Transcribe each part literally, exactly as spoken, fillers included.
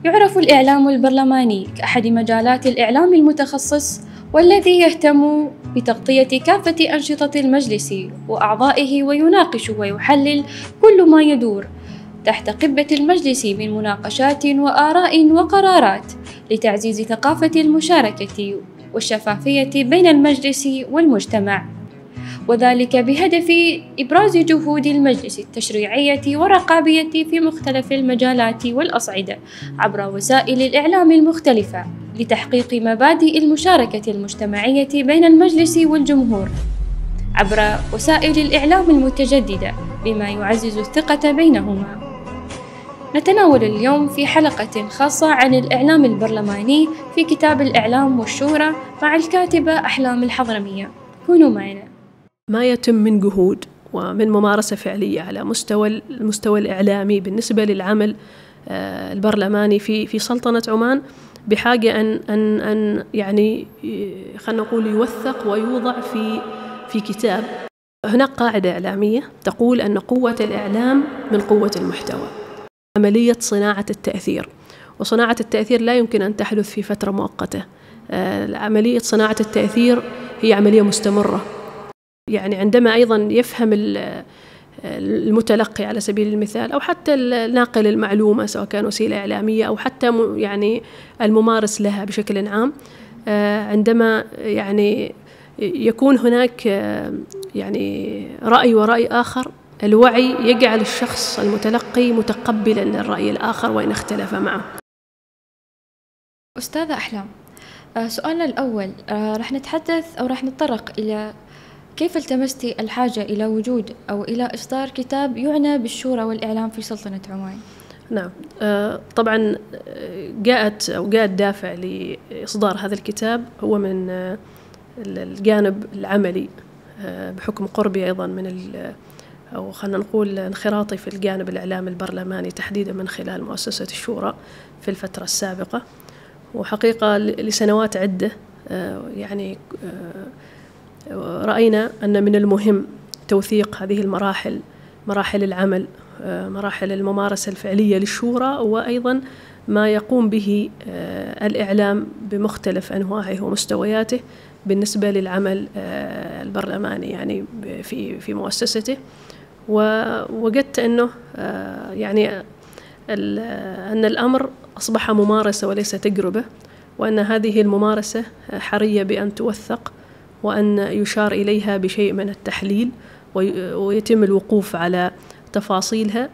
يعرف الإعلام البرلماني كأحد مجالات الإعلام المتخصص والذي يهتم بتغطية كافة أنشطة المجلس وأعضائه ويناقش ويحلل كل ما يدور تحت قبة المجلس من مناقشات وآراء وقرارات لتعزيز ثقافة المشاركة والشفافية بين المجلس والمجتمع، وذلك بهدف إبراز جهود المجلس التشريعية والرقابية في مختلف المجالات والأصعدة عبر وسائل الإعلام المختلفة لتحقيق مبادئ المشاركة المجتمعية بين المجلس والجمهور عبر وسائل الإعلام المتجددة بما يعزز الثقة بينهما. نتناول اليوم في حلقة خاصة عن الإعلام البرلماني في كتاب الإعلام والشورى مع الكاتبة أحلام الحضرمية. كونوا معنا. ما يتم من جهود ومن ممارسة فعلية على مستوى المستوى الإعلامي بالنسبة للعمل البرلماني في في سلطنة عمان بحاجة أن أن أن يعني خلينا نقول يوثق ويوضع في في كتاب. هناك قاعدة إعلامية تقول أن قوة الإعلام من قوة المحتوى، عملية صناعة التأثير، وصناعة التأثير لا يمكن أن تحدث في فترة مؤقتة. عملية صناعة التأثير هي عملية مستمرة. يعني عندما أيضا يفهم المتلقي على سبيل المثال أو حتى الناقل المعلومة سواء كان وسيلة إعلامية أو حتى يعني الممارس لها بشكل عام، عندما يعني يكون هناك يعني رأي ورأي آخر، الوعي يجعل الشخص المتلقي متقبلا للرأي الآخر وإن اختلف معه. أستاذة أحلام، سؤالنا الأول رح نتحدث أو رح نتطرق إلى كيف التمستي الحاجة إلى وجود أو إلى إصدار كتاب يعنى بالشورى والإعلام في سلطنة عمان؟ نعم، طبعا جاءت أو جاء الدافع لإصدار هذا الكتاب هو من الجانب العملي بحكم قربي أيضا من أو خلينا نقول انخراطي في الجانب الإعلام البرلماني تحديدا من خلال مؤسسة الشورى في الفترة السابقة. وحقيقة لسنوات عدة يعني رأينا أن من المهم توثيق هذه المراحل، مراحل العمل، مراحل الممارسة الفعلية للشورى، وأيضا ما يقوم به الإعلام بمختلف أنواعه ومستوياته بالنسبة للعمل البرلماني يعني في في مؤسسته. ووجدت أنه يعني أن الأمر أصبح ممارسة وليس تجربة، وأن هذه الممارسة حرية بأن توثق وأن يشار إليها بشيء من التحليل ويتم الوقوف على تفاصيلها.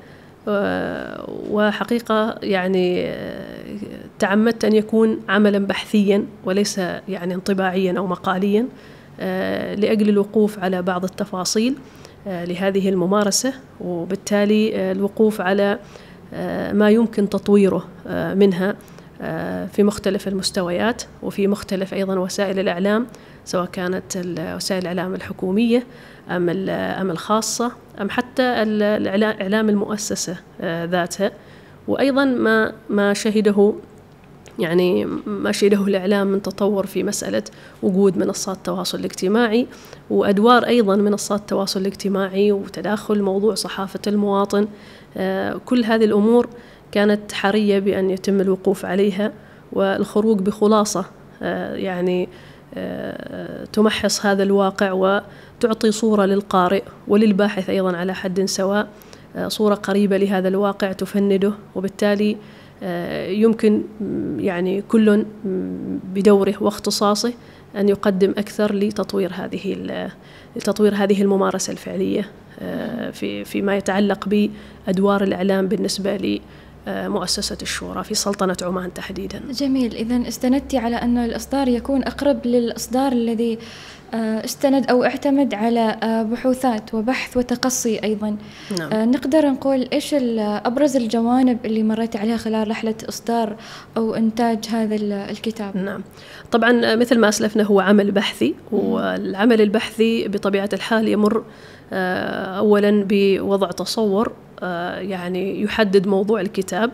وحقيقة يعني تعمدت أن يكون عملا بحثيا وليس يعني انطباعيا أو مقاليا لأجل الوقوف على بعض التفاصيل لهذه الممارسة، وبالتالي الوقوف على ما يمكن تطويره منها في مختلف المستويات وفي مختلف أيضا وسائل الإعلام، سواء كانت وسائل الإعلام الحكومية أم أم الخاصة أم حتى الإعلام المؤسسة ذاتها. وأيضا ما ما شهده يعني ما شهده الإعلام من تطور في مسألة وجود منصات التواصل الاجتماعي وأدوار أيضا منصات التواصل الاجتماعي وتداخل موضوع صحافة المواطن. كل هذه الأمور كانت حرية بأن يتم الوقوف عليها والخروج بخلاصة يعني تمحص هذا الواقع وتعطي صورة للقارئ وللباحث أيضا على حد سواء، صورة قريبة لهذا الواقع تفنده، وبالتالي يمكن يعني كل بدوره واختصاصه أن يقدم أكثر لتطوير هذه لتطوير هذه الممارسة الفعلية في فيما يتعلق بأدوار الإعلام بالنسبة لي مؤسسة الشورى في سلطنة عمان تحديدا. جميل، إذن استندتي على أن الإصدار يكون أقرب للإصدار الذي استند أو اعتمد على بحوثات وبحث وتقصي أيضا. نعم. نقدر نقول إيش أبرز الجوانب اللي مريت عليها خلال رحلة إصدار أو إنتاج هذا الكتاب؟ نعم، طبعا مثل ما أسلفنا هو عمل بحثي، والعمل البحثي بطبيعة الحال يمر أولا بوضع تصور يعني يحدد موضوع الكتاب،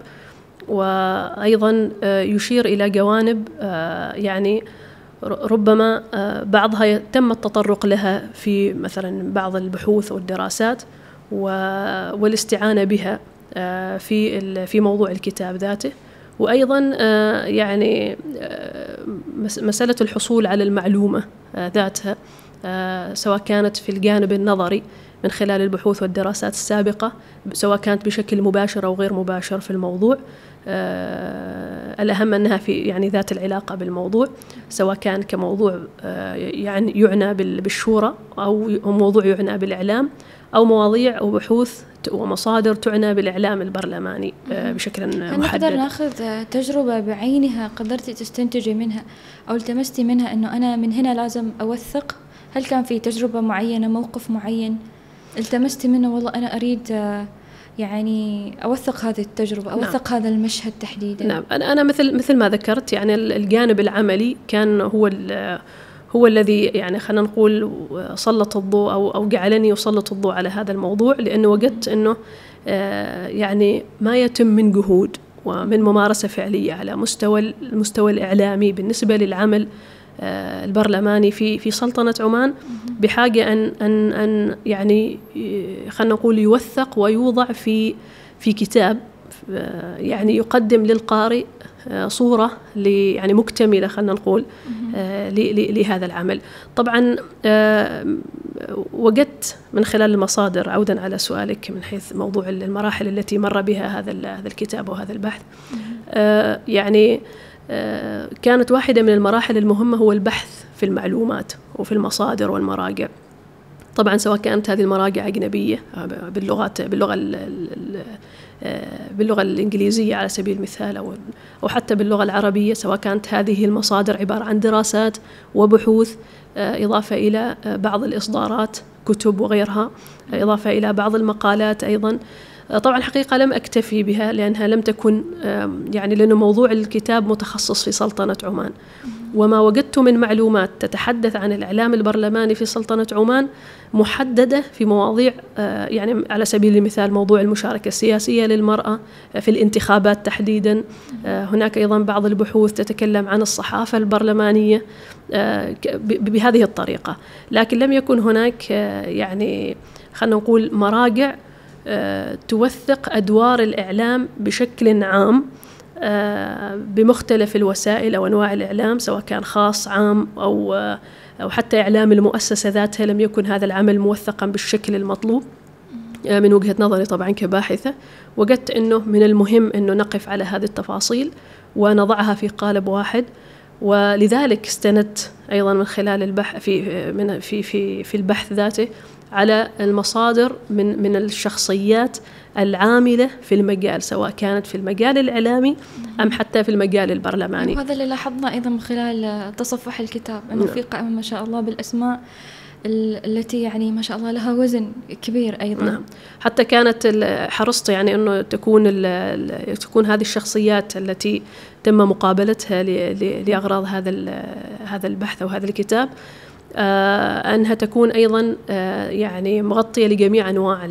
وأيضا يشير إلى جوانب يعني ربما بعضها تم التطرق لها في مثلا بعض البحوث والدراسات والاستعانة بها في في موضوع الكتاب ذاته، وأيضا يعني مسألة الحصول على المعلومة ذاتها، سواء كانت في الجانب النظري من خلال البحوث والدراسات السابقة، سواء كانت بشكل مباشر أو غير مباشر في الموضوع. الأهم أنها في يعني ذات العلاقة بالموضوع، سواء كان كموضوع يعني يعنى بالشورى أو موضوع يعنى بالإعلام، أو مواضيع أو بحوث ومصادر تعنى بالإعلام البرلماني بشكل محدد. نقدر ناخذ تجربة بعينها قدرتي تستنتجي منها أو التمستي منها أنه أنا من هنا لازم أوثق؟ هل كان في تجربة معينة، موقف معين التمستي منه والله أنا أريد يعني أوثق هذه التجربة، أوثق نعم. هذا المشهد تحديدا؟ نعم، أنا أنا مثل مثل ما ذكرت، يعني الجانب العملي كان هو هو الذي يعني خلينا نقول سلط الضوء أو أو جعلني أسلط الضوء على هذا الموضوع، لأنه وجدت إنه يعني ما يتم من جهود ومن ممارسة فعلية على مستوى المستوى الإعلامي بالنسبة للعمل البرلماني في في سلطنة عمان، بحاجة أن أن أن يعني خلينا نقول يوثق ويوضع في في كتاب يعني يقدم للقارئ صورة يعني مكتملة خلينا نقول لهذا العمل. طبعا وجدت من خلال المصادر، عودا على سؤالك من حيث موضوع المراحل التي مر بها هذا هذا الكتاب وهذا البحث، يعني كانت واحدة من المراحل المهمة هو البحث في المعلومات وفي المصادر والمراجع. طبعا سواء كانت هذه المراجع أجنبية باللغات باللغة باللغة الإنجليزية على سبيل المثال، أو أو حتى باللغة العربية، سواء كانت هذه المصادر عبارة عن دراسات وبحوث، إضافة إلى بعض الإصدارات كتب وغيرها، إضافة إلى بعض المقالات أيضا. طبعا الحقيقة لم أكتفي بها لأنها لم تكن يعني لأنه موضوع الكتاب متخصص في سلطنة عمان، وما وجدت من معلومات تتحدث عن الإعلام البرلماني في سلطنة عمان محددة في مواضيع، يعني على سبيل المثال موضوع المشاركة السياسية للمرأة في الانتخابات تحديدا. هناك أيضا بعض البحوث تتكلم عن الصحافة البرلمانية بهذه الطريقة، لكن لم يكن هناك يعني خلينا نقول مراجع توثق أدوار الإعلام بشكل عام بمختلف الوسائل أو أنواع الإعلام، سواء كان خاص عام أو أو حتى إعلام المؤسسة ذاتها. لم يكن هذا العمل موثقا بالشكل المطلوب من وجهة نظري طبعا كباحثة. وجدت أنه من المهم أنه نقف على هذه التفاصيل ونضعها في قالب واحد، ولذلك استندت أيضا من خلال البحث في من في في في البحث ذاته على المصادر من من الشخصيات العاملة في المجال، سواء كانت في المجال الإعلامي أم حتى في المجال البرلماني. وهذا اللي لاحظنا أيضا من خلال تصفح الكتاب، أنه في قائمة ما شاء الله بالأسماء التي يعني ما شاء الله لها وزن كبير أيضا. نعم. حتى كانت حرصت يعني أنه تكون تكون هذه الشخصيات التي تم مقابلتها لأغراض هذا هذا البحث أو هذا الكتاب أنها تكون أيضا يعني مغطية لجميع أنواع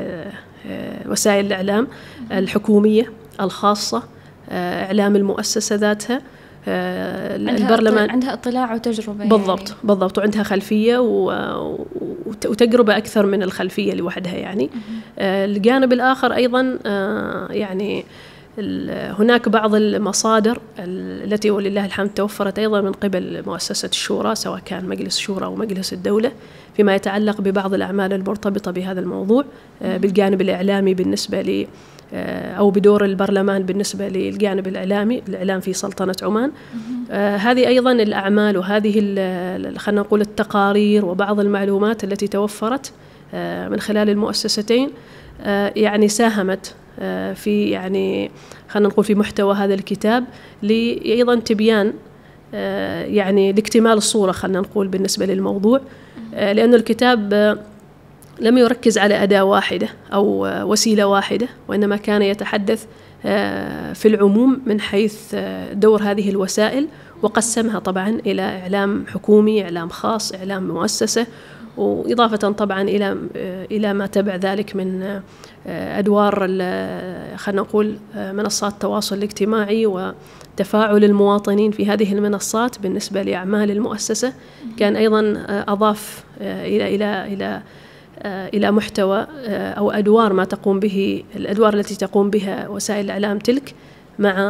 وسائل الإعلام الحكومية الخاصة، إعلام المؤسسة ذاتها، البرلمان عندها اطلاع وتجربة بالضبط يعني. بالضبط وعندها خلفية وتجربة أكثر من الخلفية لوحدها يعني. الجانب الآخر أيضا يعني هناك بعض المصادر التي ولله الحمد توفرت أيضا من قبل مؤسسة الشورى، سواء كان مجلس الشورى أو مجلس الدولة، فيما يتعلق ببعض الأعمال المرتبطة بهذا الموضوع بالجانب الإعلامي بالنسبة لي أو بدور البرلمان بالنسبة للجانب الإعلامي الإعلام في سلطنة عمان. آه هذه أيضا الأعمال وهذه خلينا نقول التقارير وبعض المعلومات التي توفرت آه من خلال المؤسستين آه يعني ساهمت آه في يعني خلينا نقول في محتوى هذا الكتاب، لأيضا تبيان آه يعني لاكتمال الصورة خلينا نقول بالنسبة للموضوع، آه لأن الكتاب آه لم يركز على أداة واحدة أو وسيلة واحدة، وإنما كان يتحدث في العموم من حيث دور هذه الوسائل، وقسمها طبعا إلى إعلام حكومي، إعلام خاص، إعلام مؤسسة، وإضافة طبعا إلى إلى ما تبع ذلك من أدوار خلينا نقول منصات التواصل الاجتماعي وتفاعل المواطنين في هذه المنصات بالنسبة لأعمال المؤسسة. كان أيضا أضاف إلى إلى إلى إلى محتوى أو أدوار ما تقوم به الأدوار التي تقوم بها وسائل الإعلام تلك مع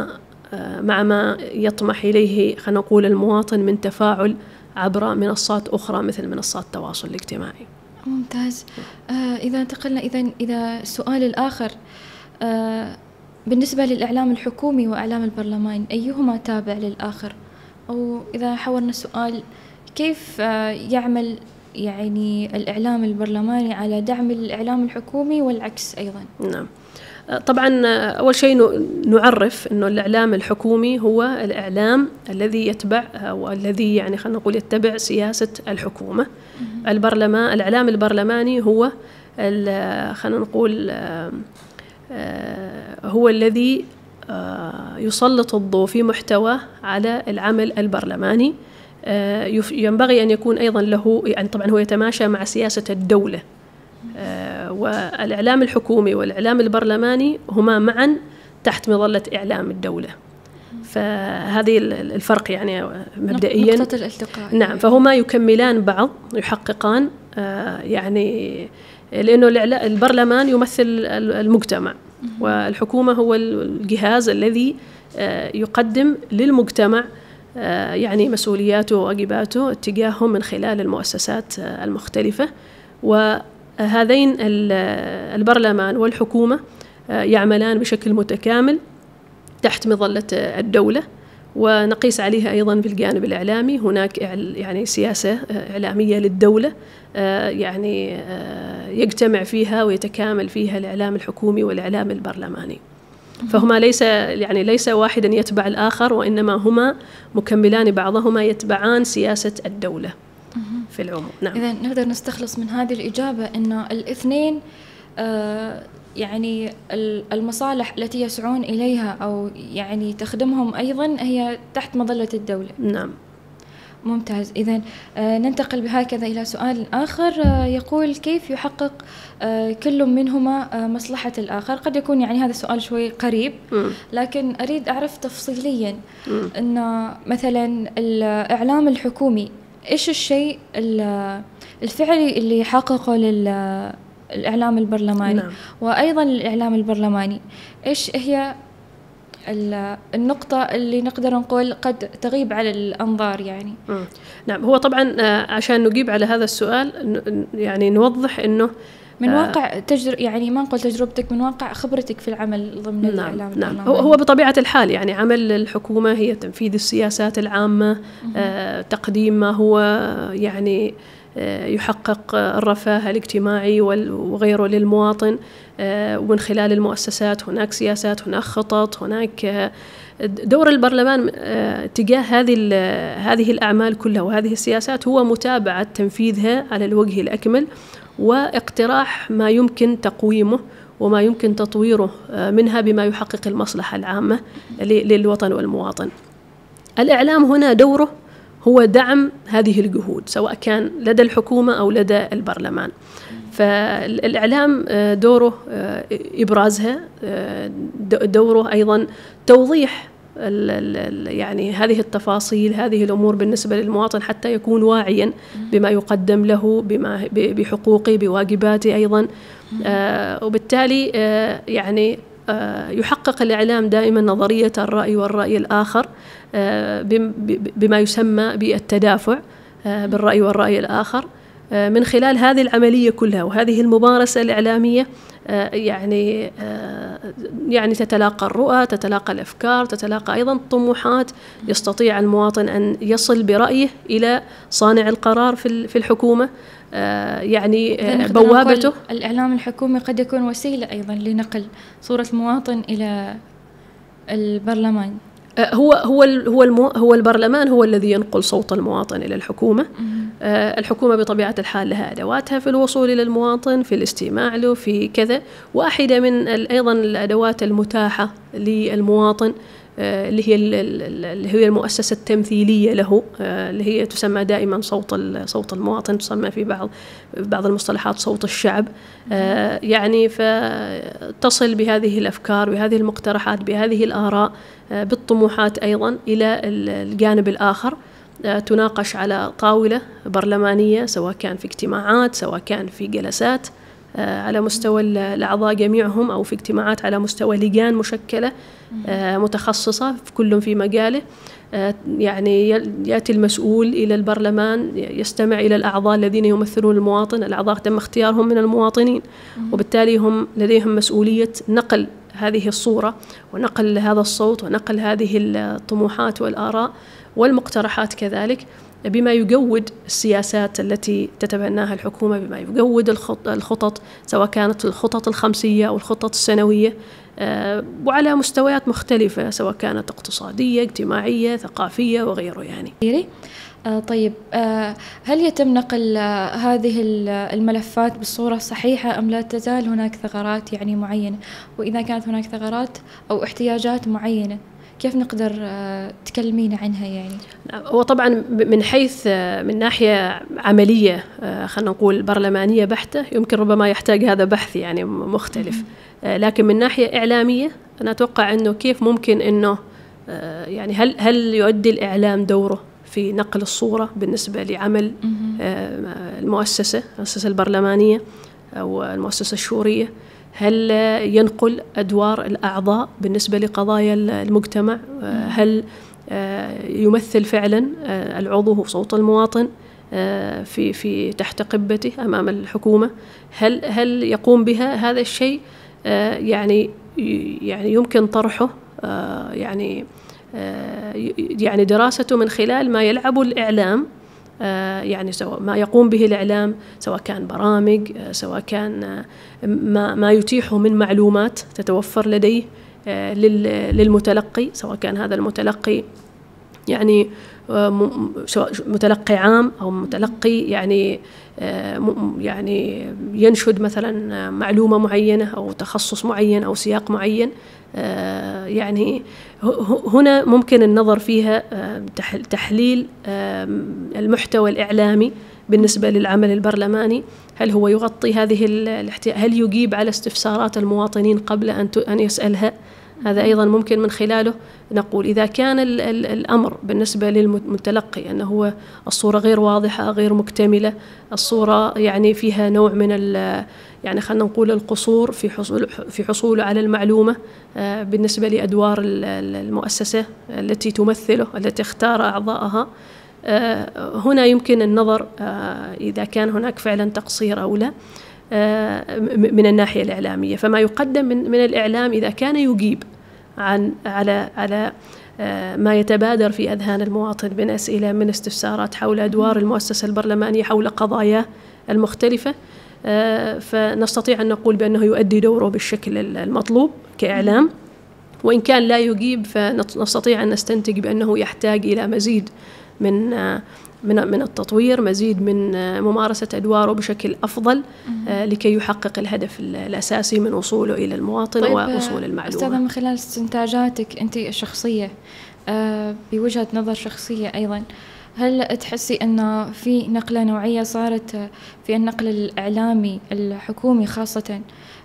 مع ما يطمح إليه خلينا نقول المواطن من تفاعل عبر منصات أخرى مثل منصات التواصل الاجتماعي. ممتاز. آه إذا انتقلنا إذا إذا السؤال الآخر، آه بالنسبة للإعلام الحكومي وإعلام البرلمان أيهما تابع للآخر؟ أو إذا حولنا السؤال، كيف آه يعمل يعني الإعلام البرلماني على دعم الإعلام الحكومي والعكس أيضا؟ نعم، طبعا أول شيء نعرف أنه الإعلام الحكومي هو الإعلام الذي يتبع والذي يعني خلينا نقول يتبع سياسة الحكومة. البرلمان الإعلام البرلماني هو خلينا نقول هو الذي يسلط الضوء في محتواه على العمل البرلماني. ينبغي أن يكون أيضا له يعني طبعا هو يتماشى مع سياسة الدولة، والإعلام الحكومي والإعلام البرلماني هما معا تحت مظلة إعلام الدولة. فهذه الفرق يعني مبدئيا نقطة الالتقاء. نعم، فهما يكملان بعض، يحققان يعني، لأنه البرلمان يمثل المجتمع والحكومة هو الجهاز الذي يقدم للمجتمع يعني مسؤولياته وواجباته اتجاههم من خلال المؤسسات المختلفة. وهذين البرلمان والحكومة يعملان بشكل متكامل تحت مظلة الدولة، ونقيس عليها أيضا في الجانب الإعلامي. هناك يعني سياسة إعلامية للدولة يعني يجتمع فيها ويتكامل فيها الإعلام الحكومي والإعلام البرلماني، فهما ليس يعني ليس واحدا يتبع الآخر، وإنما هما مكملان بعضهما، يتبعان سياسة الدولة في العموم. نعم. إذا نقدر نستخلص من هذه الإجابة أن الاثنين آه يعني المصالح التي يسعون إليها أو يعني تخدمهم أيضا هي تحت مظلة الدولة. نعم. ممتاز. إذن آه ننتقل بهكذا إلى سؤال آخر آه يقول: كيف يحقق آه كل منهما آه مصلحة الآخر؟ قد يكون يعني هذا السؤال شوي قريب، م. لكن أريد أعرف تفصيليا أن مثلا الإعلام الحكومي إيش الشيء الفعلي اللي يحققه للإعلام البرلماني؟ نعم. وأيضا الإعلام البرلماني إيش هي النقطة اللي نقدر نقول قد تغيب على الأنظار يعني؟ م. نعم، هو طبعا عشان نجيب على هذا السؤال يعني نوضح إنه من واقع تجر يعني ما نقول تجربتك، من واقع خبرتك في العمل ضمن نعم الإعلام نعم البرلماني. هو بطبيعة الحال يعني عمل الحكومة هي تنفيذ السياسات العامة، آه تقديم ما هو يعني آه يحقق الرفاه الاجتماعي وغيره للمواطن، آه ومن خلال المؤسسات هناك سياسات، هناك خطط، هناك آه دور البرلمان آه تجاه هذه هذه الأعمال كلها وهذه السياسات هو متابعة تنفيذها على الوجه الأكمل، واقتراح ما يمكن تقويمه وما يمكن تطويره منها بما يحقق المصلحة العامة للوطن والمواطن. الإعلام هنا دوره هو دعم هذه الجهود سواء كان لدى الحكومة أو لدى البرلمان. فالإعلام دوره إبرازها، دوره أيضا توضيح يعني هذه التفاصيل، هذه الأمور بالنسبة للمواطن حتى يكون واعيا بما يقدم له، بما بحقوقه، بواجباته أيضا. آه وبالتالي آه يعني آه يحقق الإعلام دائما نظرية الرأي والرأي الآخر آه بما يسمى بالتدافع آه بالرأي والرأي الآخر آه من خلال هذه العملية كلها وهذه الممارسة الإعلامية. يعني يعني تتلاقى الرؤى، تتلاقى الأفكار، تتلاقى أيضا الطموحات، يستطيع المواطن أن يصل برأيه إلى صانع القرار في الحكومة. يعني بوابته الإعلام الحكومي قد يكون وسيلة أيضا لنقل صورة المواطن إلى البرلمان. هو هو هو المو هو البرلمان هو الذي ينقل صوت المواطن إلى الحكومة. آه الحكومة بطبيعة الحال لها أدواتها في الوصول إلى المواطن، في الاستماع له، في كذا. واحدة من أيضا الأدوات المتاحة للمواطن آه اللي هي اللي هي المؤسسة التمثيلية له، آه اللي هي تسمى دائما صوت صوت المواطن، تسمى في بعض بعض المصطلحات صوت الشعب. آه يعني فتصل بهذه الأفكار، بهذه المقترحات، بهذه الآراء، بالطموحات أيضا إلى الجانب الآخر، تناقش على طاولة برلمانية سواء كان في اجتماعات، سواء كان في جلسات على مستوى الأعضاء جميعهم أو في اجتماعات على مستوى لجان مشكلة متخصصة في كل في مجاله. يعني يأتي المسؤول إلى البرلمان يستمع إلى الأعضاء الذين يمثلون المواطن. الأعضاء تم اختيارهم من المواطنين، وبالتالي هم لديهم مسؤولية نقل هذه الصورة ونقل هذا الصوت ونقل هذه الطموحات والآراء والمقترحات كذلك، بما يجود السياسات التي تتبناها الحكومة، بما يجود الخطط سواء كانت الخطط الخمسية أو الخطط السنوية، وعلى مستويات مختلفة سواء كانت اقتصادية، اجتماعية، ثقافية وغيره يعني. طيب، هل يتم نقل هذه الملفات بالصورة الصحيحة أم لا تزال هناك ثغرات يعني معينة؟ وإذا كانت هناك ثغرات أو احتياجات معينة كيف نقدر تكلمينا عنها يعني؟ وطبعا من حيث من ناحية عملية خلينا نقول برلمانية بحتة يمكن ربما يحتاج هذا بحث يعني مختلف، لكن من ناحية إعلامية أنا أتوقع أنه كيف ممكن أنه يعني هل هل يؤدي الإعلام دوره في نقل الصورة بالنسبة لعمل المؤسسة المؤسسة البرلمانية أو المؤسسة الشورية؟ هل ينقل أدوار الأعضاء بالنسبة لقضايا المجتمع؟ هل يمثل فعلا العضو صوت المواطن في في تحت قبته أمام الحكومة؟ هل هل يقوم بها هذا الشيء؟ يعني يعني يمكن طرحه يعني يعني دراسته من خلال ما يلعبه الإعلام، يعني سواء ما يقوم به الإعلام سواء كان برامج، سواء كان ما ما يتيحه من معلومات تتوفر لديه للمتلقي، سواء كان هذا المتلقي يعني متلقي عام أو متلقي يعني يعني ينشد مثلا معلومة معينة أو تخصص معين أو سياق معين. يعني هنا ممكن النظر فيها تحليل المحتوى الإعلامي بالنسبة للعمل البرلماني، هل هو يغطي هذه الاحتياج؟ هل يجيب على استفسارات المواطنين قبل أن أن يسألها؟ هذا أيضا ممكن من خلاله نقول إذا كان الأمر بالنسبة للمتلقي أنه هو الصورة غير واضحة غير مكتملة، الصورة يعني فيها نوع من يعني خلينا نقول القصور في حصول في حصوله على المعلومة بالنسبة لأدوار المؤسسة التي تمثله التي اختار أعضائها، هنا يمكن النظر إذا كان هناك فعلا تقصير أو لا من الناحية الإعلامية. فما يقدم من من الإعلام إذا كان يجيب عن على على ما يتبادر في أذهان المواطن من أسئلة من استفسارات حول أدوار المؤسسة البرلمانية حول قضايا المختلفة، فنستطيع أن نقول بأنه يؤدي دوره بالشكل المطلوب كإعلام. وإن كان لا يجيب فنستطيع أن نستنتج بأنه يحتاج إلى مزيد من من من التطوير، مزيد من ممارسة أدواره بشكل أفضل لكي يحقق الهدف الأساسي من وصوله إلى المواطن. طيب ووصول المعلومة. أستاذة، من خلال استنتاجاتك أنت الشخصية بوجهة نظر شخصية أيضا، هل تحسي أن في نقلة نوعية صارت في النقل الإعلامي الحكومي خاصة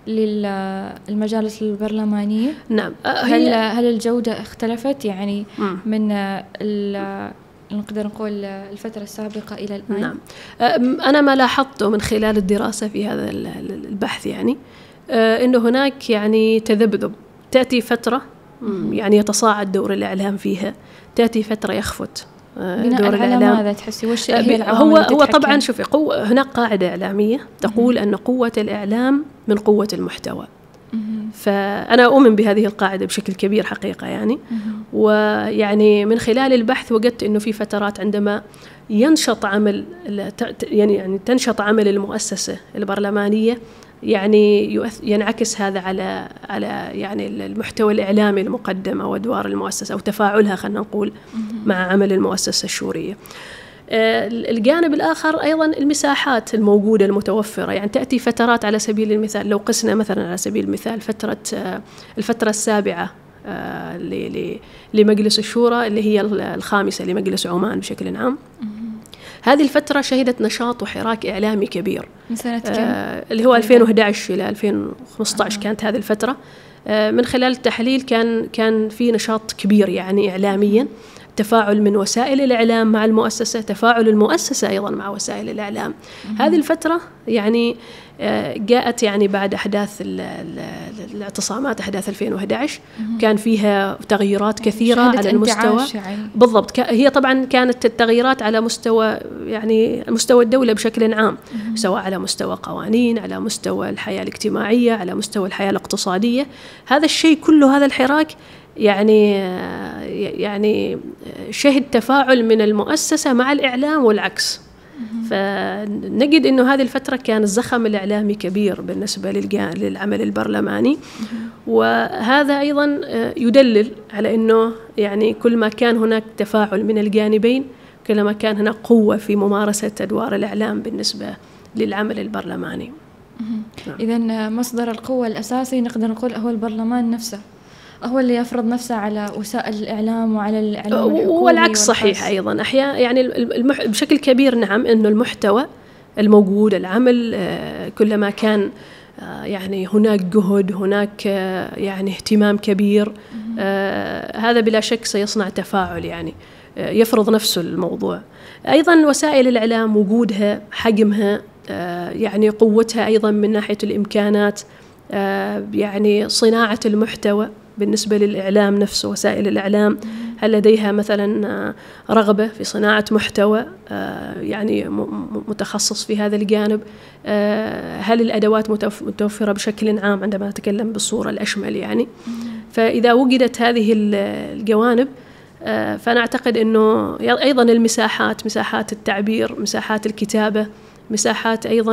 للمجالس البرلمانية؟ نعم. هل هل الجودة اختلفت يعني م. من نقدر نقول الفترة السابقة إلى الآن؟ نعم. أنا ما لاحظته من خلال الدراسة في هذا البحث يعني إنه هناك يعني تذبذب، تأتي فترة يعني يتصاعد دور الإعلام فيها، تأتي فترة يخفت دور الإعلام. ماذا تحسي وش هي العوامل؟ هو هو طبعا شوفي، قوة هناك قاعدة إعلامية تقول أن قوة الإعلام من قوة المحتوى، فأنا أؤمن بهذه القاعدة بشكل كبير حقيقة يعني. ويعني من خلال البحث وجدت إنه في فترات عندما ينشط عمل يعني يعني تنشط عمل المؤسسة البرلمانية يعني ينعكس هذا على على يعني المحتوى الإعلامي المقدم أو أدوار المؤسسة أو تفاعلها خلينا نقول مع عمل المؤسسة الشورية. الجانب الآخر أيضا المساحات الموجودة المتوفرة، يعني تأتي فترات على سبيل المثال لو قسنا مثلا على سبيل المثال فترة الفترة السابعة لمجلس الشورى اللي هي الخامسة لمجلس عمان بشكل عام، هذه الفترة شهدت نشاط وحراك إعلامي كبير من سنة كم؟ آه اللي هو ألفين وأحد عشر إلى ألفين وخمسة عشر آه. كانت هذه الفترة. آه من خلال التحليل كان كان في نشاط كبير يعني إعلاميا تفاعل من وسائل الإعلام مع المؤسسة، تفاعل المؤسسة أيضا مع وسائل الإعلام. هذه الفترة يعني جاءت يعني بعد أحداث الاعتصامات أحداث ألفين وأحد عشر، كان فيها تغييرات كثيرة على المستوى يعني. بالضبط، هي طبعا كانت التغييرات على مستوى يعني مستوى الدولة بشكل عام، سواء على مستوى قوانين، على مستوى الحياة الاجتماعية، على مستوى الحياة الاقتصادية. هذا الشيء كله، هذا الحراك يعني يعني شهد تفاعل من المؤسسة مع الإعلام والعكس. فنجد إنه هذه الفترة كان الزخم الإعلامي كبير بالنسبة للعمل البرلماني، وهذا أيضا يدلل على إنه يعني كل ما كان هناك تفاعل من الجانبين كلما كان هناك قوة في ممارسة أدوار الإعلام بالنسبة للعمل البرلماني. إذن مصدر القوة الأساسي نقدر نقول هو البرلمان نفسه، هو اللي يفرض نفسه على وسائل الإعلام وعلى الإعلام الحكومي. والعكس صحيح أيضا أحيانا يعني المح... بشكل كبير نعم، إنه المحتوى الموجود العمل كلما كان يعني هناك جهد، هناك يعني اهتمام كبير، هذا بلا شك سيصنع تفاعل يعني يفرض نفسه الموضوع. أيضا وسائل الإعلام وجودها، حجمها، يعني قوتها أيضا من ناحية الإمكانات، يعني صناعة المحتوى بالنسبة للإعلام نفسه. وسائل الإعلام هل لديها مثلا رغبة في صناعة محتوى يعني متخصص في هذا الجانب؟ هل الأدوات متوفرة بشكل عام عندما نتكلم بالصورة الأشمل يعني؟ فإذا وجدت هذه الجوانب فأنا أعتقد أنه أيضا المساحات، مساحات التعبير، مساحات الكتابة، مساحات أيضا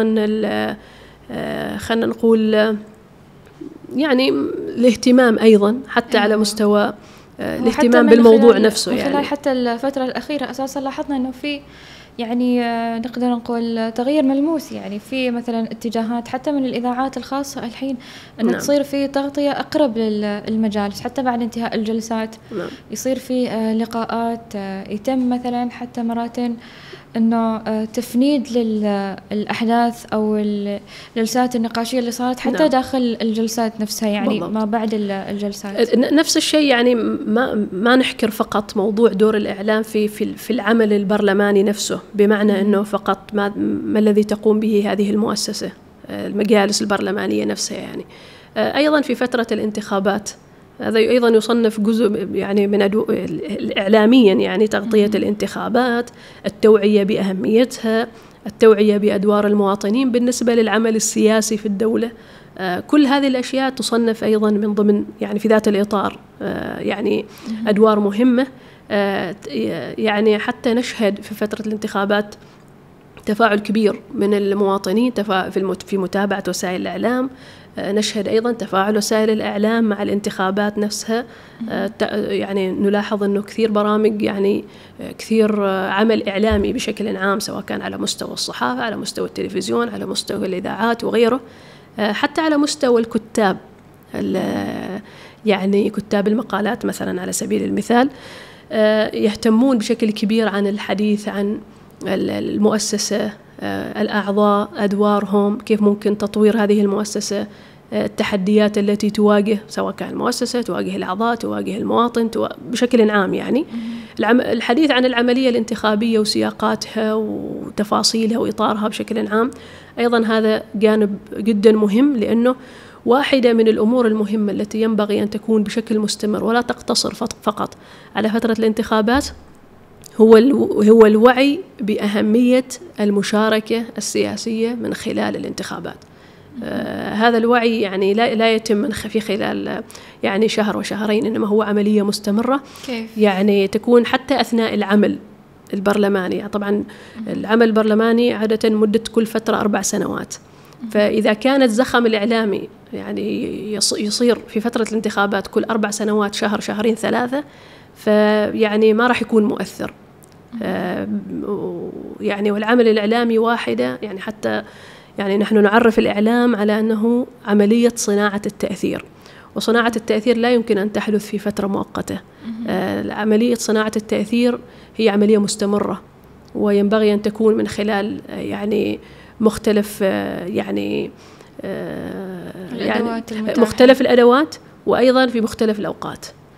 خلنا نقول يعني الاهتمام أيضا حتى على مستوى الاهتمام بالموضوع نفسه. من يعني خلال حتى الفترة الأخيرة أساسا لاحظنا أنه في يعني نقدر نقول تغيير ملموس، يعني في مثلا اتجاهات حتى من الإذاعات الخاصة الحين أنه نعم. تصير في تغطية أقرب للمجالس حتى بعد انتهاء الجلسات. نعم. يصير في لقاءات، يتم مثلا حتى مرات أنه تفنيد للأحداث أو الجلسات النقاشية اللي صارت حتى نعم. داخل الجلسات نفسها يعني بالضبط. ما بعد الجلسات نفس الشيء يعني ما ما نحكر فقط موضوع دور الإعلام في في في العمل البرلماني نفسه، بمعنى م- أنه فقط ما ما الذي تقوم به هذه المؤسسة المجالس البرلمانية نفسها يعني. أيضا في فترة الانتخابات هذا أيضا يصنف جزء يعني من أدو... الإعلاميا يعني تغطية الانتخابات، التوعية بأهميتها، التوعية بأدوار المواطنين بالنسبة للعمل السياسي في الدولة. آه كل هذه الأشياء تصنف أيضا من ضمن يعني في ذات الإطار آه يعني أدوار مهمة. آه يعني حتى نشهد في فترة الانتخابات تفاعل كبير من المواطنين في في متابعة وسائل الإعلام. نشهد أيضا تفاعل وسائل الإعلام مع الانتخابات نفسها. يعني نلاحظ أنه كثير برامج يعني كثير عمل إعلامي بشكل عام، سواء كان على مستوى الصحافة، على مستوى التلفزيون، على مستوى الإذاعات وغيره، حتى على مستوى الكتاب يعني كتاب المقالات مثلا على سبيل المثال، يهتمون بشكل كبير عن الحديث عن المؤسسة، الأعضاء، أدوارهم، كيف ممكن تطوير هذه المؤسسة، التحديات التي تواجه سواء كان المؤسسة تواجه الأعضاء، تواجه المواطن بشكل عام يعني. الحديث عن العملية الانتخابية وسياقاتها وتفاصيلها وإطارها بشكل عام أيضا هذا جانب جدا مهم، لأنه واحدة من الأمور المهمة التي ينبغي أن تكون بشكل مستمر ولا تقتصر فقط على فترة الانتخابات هو هو الوعي بأهمية المشاركة السياسية من خلال الانتخابات. آه هذا الوعي يعني لا لا يتم في خلال يعني شهر وشهرين، إنما هو عملية مستمرة. كيف؟ يعني تكون حتى أثناء العمل البرلماني. طبعا العمل البرلماني عادة مدة كل فترة أربع سنوات، فإذا كان الزخم الإعلامي يعني يصير في فترة الانتخابات كل أربع سنوات، شهر شهرين ثلاثة، فيعني ما راح يكون مؤثر. آه يعني والعمل الإعلامي واحدة يعني حتى يعني نحن نعرف الإعلام على أنه عملية صناعة التأثير، وصناعة التأثير لا يمكن أن تحدث في فترة مؤقتة. آه عملية صناعة التأثير هي عملية مستمرة، وينبغي أن تكون من خلال يعني مختلف آه يعني, آه يعني مختلف الأدوات، وأيضا في مختلف الأوقات.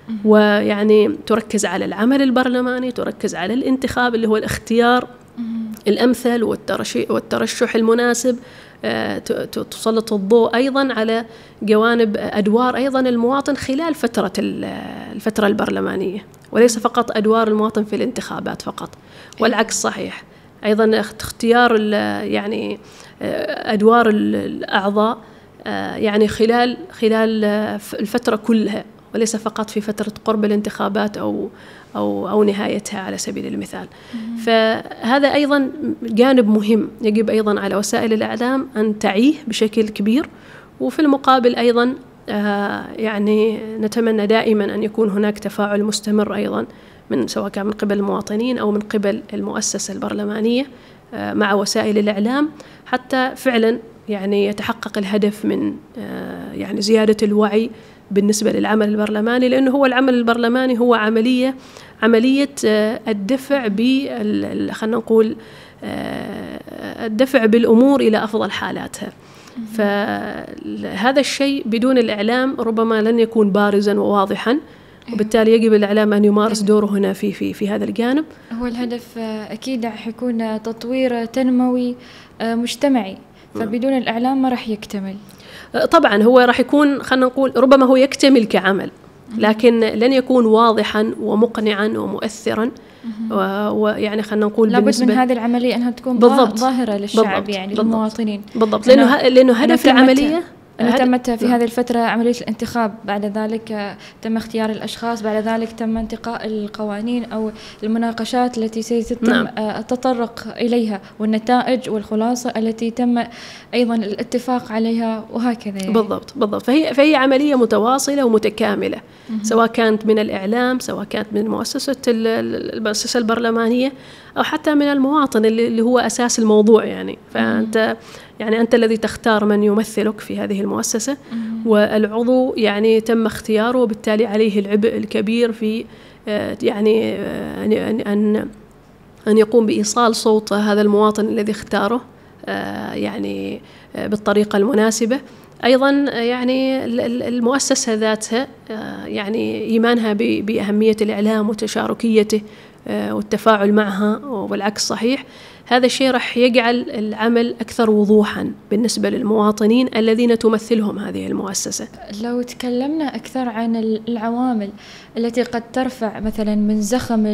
ويعني تركز على العمل البرلماني، تركز على الانتخاب اللي هو الاختيار الأمثل والترشح المناسب، تسلط الضوء أيضا على جوانب أدوار أيضا المواطن خلال فترة الفترة البرلمانية، وليس فقط أدوار المواطن في الانتخابات فقط، والعكس صحيح. أيضا اختيار يعني أدوار الأعضاء يعني خلال خلال الفترة كلها، وليس فقط في فترة قرب الانتخابات أو أو أو نهايتها على سبيل المثال. فهذا أيضا جانب مهم يجب أيضا على وسائل الإعلام أن تعيه بشكل كبير. وفي المقابل أيضا يعني نتمنى دائما أن يكون هناك تفاعل مستمر أيضا من سواء كان من قبل المواطنين أو من قبل المؤسسة البرلمانية مع وسائل الإعلام، حتى فعلا يعني يتحقق الهدف من يعني زيادة الوعي بالنسبة للعمل البرلماني، لأنه هو العمل البرلماني هو عملية عملية الدفع بال خلينا نقول الدفع بالأمور إلى أفضل حالاتها. فهذا الشيء بدون الإعلام ربما لن يكون بارزا وواضحا، وبالتالي يجب الإعلام أن يمارس دوره هنا في في في هذا الجانب. هو الهدف أكيد راح يكون تطوير تنموي مجتمعي، فبدون الإعلام ما راح يكتمل. طبعا هو راح يكون خلينا نقول ربما هو يكتمل كعمل، لكن لن يكون واضحا ومقنعا ومؤثرا، ويعني خلينا نقول لابد من هذه العملية أنها تكون بالضبط. ظاهرة للشعب بالضبط. يعني بالضبط. للمواطنين بالضبط، لأنه لأنه هدف العملية أنه تمت في هذه الفترة عملية الانتخاب، بعد ذلك تم اختيار الأشخاص، بعد ذلك تم انتقاء القوانين أو المناقشات التي سيتم نعم. التطرق إليها، والنتائج والخلاصة التي تم أيضا الاتفاق عليها، وهكذا يعني. بالضبط بالضبط فهي فهي عملية متواصلة ومتكاملة، م- سواء كانت من الإعلام، سواء كانت من مؤسسة المؤسسة البرلمانية، أو حتى من المواطن اللي هو أساس الموضوع يعني. فأنت يعني أنت الذي تختار من يمثلك في هذه المؤسسة، والعضو يعني تم اختياره، وبالتالي عليه العبء الكبير في يعني أن أن يقوم بإيصال صوت هذا المواطن الذي اختاره يعني بالطريقة المناسبة. أيضا يعني المؤسسة ذاتها يعني إيمانها بأهمية الإعلام وتشاركيته والتفاعل معها، والعكس صحيح. هذا الشيء راح يجعل العمل أكثر وضوحا بالنسبة للمواطنين الذين تمثلهم هذه المؤسسة. لو تكلمنا أكثر عن العوامل التي قد ترفع مثلا من زخم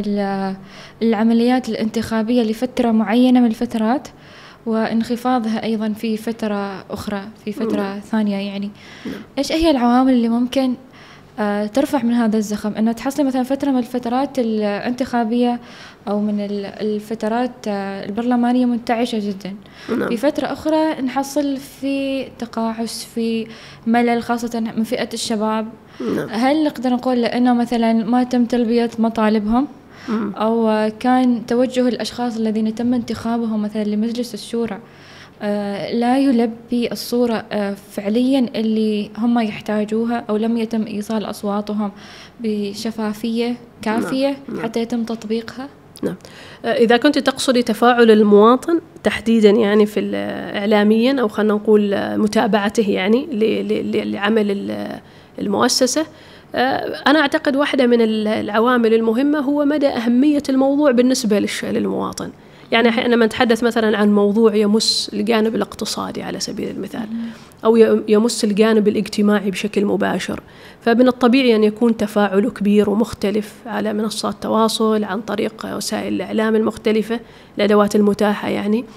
العمليات الانتخابية لفترة معينة من الفترات، وانخفاضها أيضا في فترة أخرى في فترة م. ثانية يعني م. إيش هي العوامل اللي ممكن آه ترفع من هذا الزخم؟ أنه تحصل مثلا فترة من الفترات الانتخابية أو من الفترات آه البرلمانية منتعشة جدا، م. في فترة أخرى نحصل في تقاعس، في ملل، خاصة من فئة الشباب. م. هل نقدر نقول لأنه مثلا ما تم تلبية مطالبهم، أو كان توجه الأشخاص الذين تم انتخابهم مثلا لمجلس الشورى آه لا يلبي الصورة آه فعليا اللي هم يحتاجوها، أو لم يتم إيصال أصواتهم بشفافية كافية نعم. حتى يتم تطبيقها؟ نعم. إذا كنت تقصدي تفاعل المواطن تحديدا يعني في إعلاميا، أو خلينا نقول متابعته يعني لعمل المؤسسة، أنا أعتقد واحدة من العوامل المهمة هو مدى أهمية الموضوع بالنسبة للمواطن. يعني حينما نتحدث مثلا عن موضوع يمس الجانب الاقتصادي على سبيل المثال، أو يمس الجانب الاجتماعي بشكل مباشر، فمن الطبيعي أن يكون تفاعله كبير ومختلف على منصات التواصل عن طريق وسائل الإعلام المختلفة، الأدوات المتاحة يعني.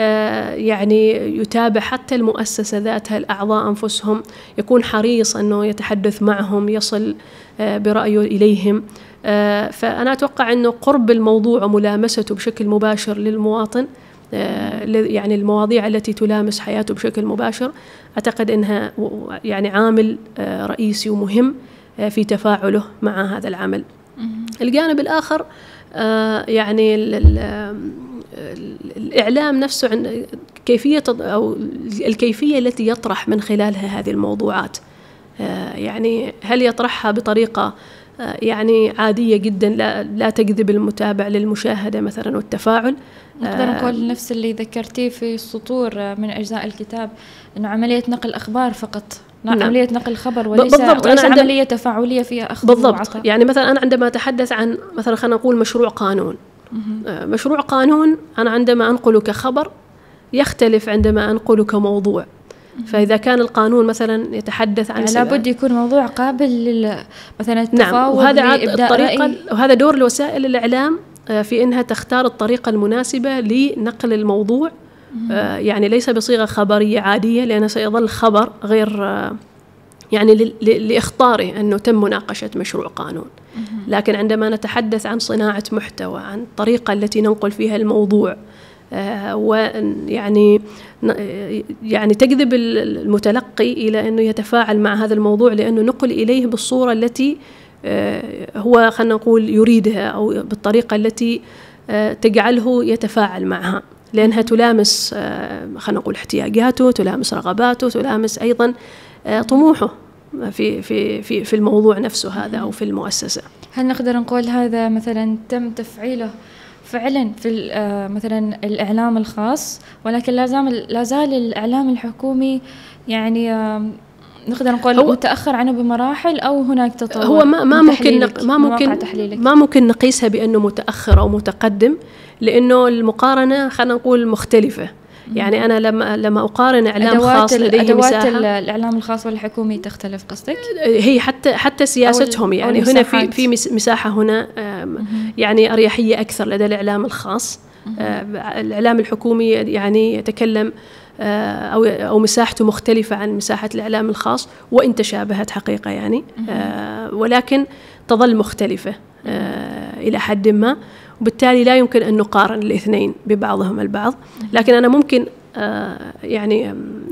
يعني يتابع حتى المؤسسة ذاتها، الأعضاء أنفسهم يكون حريص أنه يتحدث معهم، يصل برأيه إليهم. فأنا أتوقع أنه قرب الموضوع وملامسته بشكل مباشر للمواطن، يعني المواضيع التي تلامس حياته بشكل مباشر، أعتقد أنها يعني عامل رئيسي ومهم في تفاعله مع هذا العمل. الجانب الآخر يعني الإعلام نفسه عن كيفية أو الكيفية التي يطرح من خلالها هذه الموضوعات. يعني هل يطرحها بطريقة يعني عادية جدا لا لا تجذب المتابع للمشاهدة مثلا والتفاعل؟ نقدر نقول نفس اللي ذكرتيه في السطور من أجزاء الكتاب، إنه عملية نقل أخبار فقط. نعم. عملية نقل الخبر وليس, وليس عملية تفاعلية فيها أخذ بالضبط وعطاء. يعني مثلا أنا عندما أتحدث عن مثلا خلينا نقول مشروع قانون، مشروع قانون أنا عندما أنقله كخبر يختلف عندما أنقله كموضوع. فإذا كان القانون مثلا يتحدث عن يعني لابد يكون موضوع قابل لل مثلا التفاوض. نعم. وهذا الطريقة وهذا دور الوسائل الإعلام في إنها تختار الطريقة المناسبة لنقل الموضوع، يعني ليس بصيغة خبرية عادية لأنه سيظل خبر غير يعني لإخطاره أنه تم مناقشة مشروع قانون. لكن عندما نتحدث عن صناعة محتوى، عن الطريقة التي ننقل فيها الموضوع، آه ويعني يعني تجذب المتلقي إلى أنه يتفاعل مع هذا الموضوع لأنه نقل إليه بالصورة التي آه هو خلينا نقول يريدها، أو بالطريقة التي آه تجعله يتفاعل معها، لأنها تلامس آه خلينا نقول احتياجاته، تلامس رغباته، تلامس أيضا آه طموحه في في في في الموضوع نفسه هذا أو في المؤسسة. هل نقدر نقول هذا مثلا تم تفعيله فعلا في مثلا الإعلام الخاص، ولكن لا زال الإعلام الحكومي يعني نقدر نقول متأخر عنه بمراحل، أو هناك تطور؟ هو ما ما ممكن ما ممكن ما ممكن نقيسها بأنه متأخر أو متقدم، لأنه المقارنة خلينا نقول مختلفة. يعني أنا لما لما أقارن إعلام خاص لديه أدوات مساحة، الإعلام الخاص والحكومي تختلف قصدك؟ هي حتى حتى سياستهم يعني هنا في في مساحة هنا يعني أريحية أكثر لدى الإعلام الخاص. الإعلام الحكومي يعني يتكلم أو أو مساحته مختلفة عن مساحة الإعلام الخاص، وإن تشابهت حقيقة يعني، ولكن تظل مختلفة إلى حد ما، وبالتالي لا يمكن أن نقارن الاثنين ببعضهم البعض. لكن أنا ممكن يعني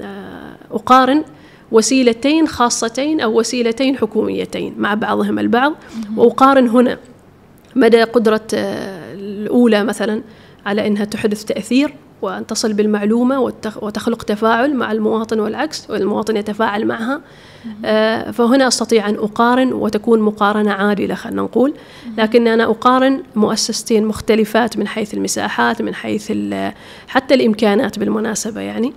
أقارن وسيلتين خاصتين أو وسيلتين حكوميتين مع بعضهم البعض، وأقارن هنا مدى قدرة الأولى مثلا على أنها تحدث تأثير وأن تصل بالمعلومة وتخلق تفاعل مع المواطن، والعكس والمواطن يتفاعل معها. فهنا أستطيع أن أقارن وتكون مقارنة عادلة خلينا نقول. لكن أنا أقارن مؤسستين مختلفات من حيث المساحات، من حيث حتى الإمكانات بالمناسبة يعني.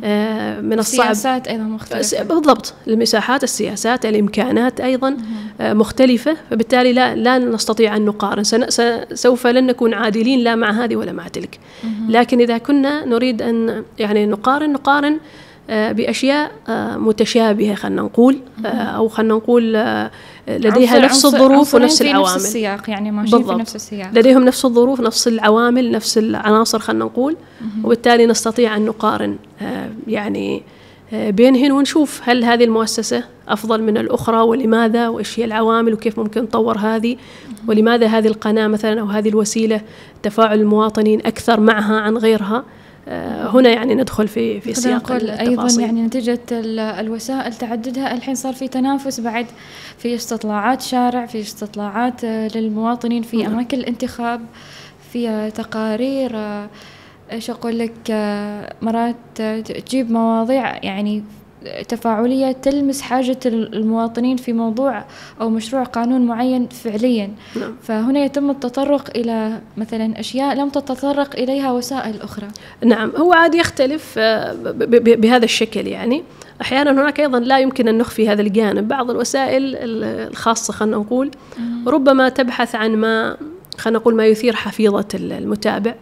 من الصعب السياسات أيضا مختلفة. بالضبط، المساحات، السياسات، الإمكانات أيضا مختلفة، فبالتالي لا لا نستطيع أن نقارن. سوف لن نكون عادلين لا مع هذه ولا مع تلك. لكن إذا كنا نريد أن يعني نقارن نقارن بأشياء متشابهة خلنا نقول، أو خلنا نقول لديها نفس الظروف ونفس العوامل، نفس السياق يعني ماشيين في نفس السياق، لديهم نفس الظروف، نفس العوامل، نفس العناصر خلنا نقول، وبالتالي نستطيع أن نقارن يعني بينهن ونشوف هل هذه المؤسسة أفضل من الأخرى ولماذا، وإيش هي العوامل وكيف ممكن نطور هذه، ولماذا هذه القناة مثلا أو هذه الوسيلة تفاعل المواطنين أكثر معها عن غيرها. هنا يعني ندخل في في سياق التفاصيل. أيضا يعني نتيجة الوسائل تعددها الحين صار في تنافس بعد في استطلاعات شارع، في استطلاعات للمواطنين في أماكن الانتخاب، في تقارير ايش اقول لك، مرات تجيب مواضيع يعني تفاعلية تلمس حاجة المواطنين في موضوع أو مشروع قانون معين فعليا. نعم. فهنا يتم التطرق إلى مثلا أشياء لم تتطرق إليها وسائل أخرى. نعم، هو عاد يختلف بهذا الشكل يعني. أحيانا هناك أيضا لا يمكن أن نخفي هذا الجانب. بعض الوسائل الخاصة خلنا نقول ربما تبحث عن ما خلنا نقول ما يثير حفيظة المتابع